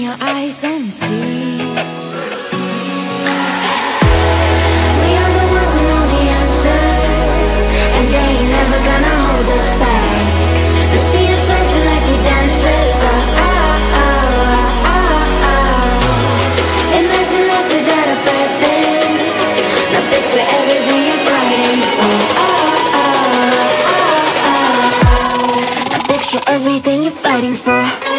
your eyes and see. We are the ones who know the answers, and they ain't never gonna hold us back. They see us rising like we dancers. Imagine life without a purpose. Now picture everything you're fighting for. Now picture everything you're fighting for.